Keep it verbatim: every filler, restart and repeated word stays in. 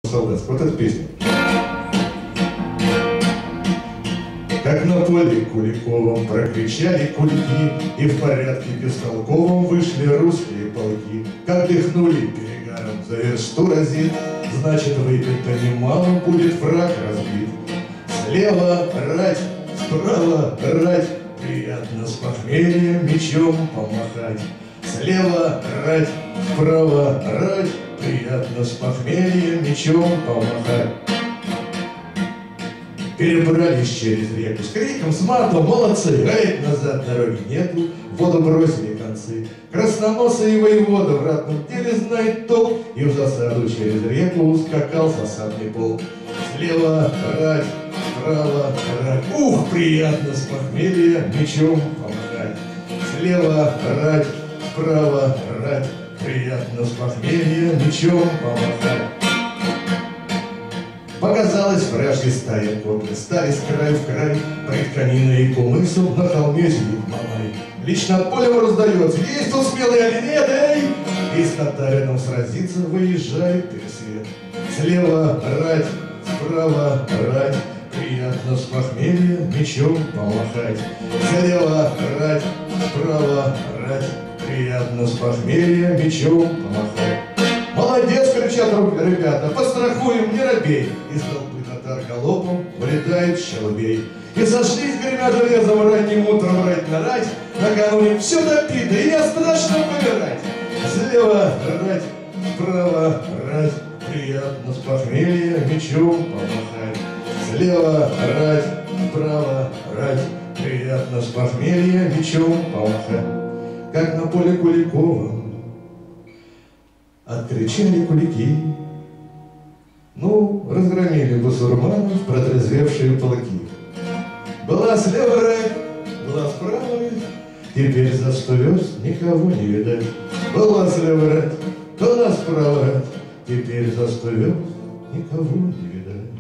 солдатская. Вот эта песня. Как на поле Куликовом прокричали кульки, и в порядке бестолковом вышли русские полки. Как дыхнули перегаром за версту разит, значит, выпито немало, будет враг разбит. Слева рать, справа рать, приятно с похмелья мечом помахать. Слева рать, справа рать, приятно с похмелья мечом помахать. Перебрались через реку с криком, с матом, молодцы, гаять назад дороги нету, в воду бросили концы. Красноносый воевода в ратном деле знает толк, и в засаду через реку ускакал засадный полк. Слева рать, справа рать, ух, приятно с похмелья мечом помахать. Слева рать, справа рать, приятно с похмелья мечом помахать. Показалась вражья стая конных, стали с краю в край, пред Каниной и Кумысом на холме сидит Мамай. Лично от поля раздается, есть тут смелый оленет, эй! И с татарином сразиться выезжает пересвет. Слева рать, справа рать, приятно с похмелья мечом помахать. Слева рать, справа рать, приятно с похмелья мечом помахать. Молодец, кричат ребята, пострахуем, не робей. Из толпы татар галопом вылетает щелобей. И сошлись, гремя железом, ранним утром рать на рать. Накануне все допито, и не страшно помирать. Слева рать, справа рать, приятно с похмелья мечом помахать. Слева рать, справа рать, приятно с похмелья мечом помахать. Как на поле Куликовом откричали кулики, ну, разгромили бусурманов протрезвевшие полки. Была слева рать, была справа рать, теперь за сто верст никого не видать. Была слева рать, была справа рать, теперь за сто верст никого не видать.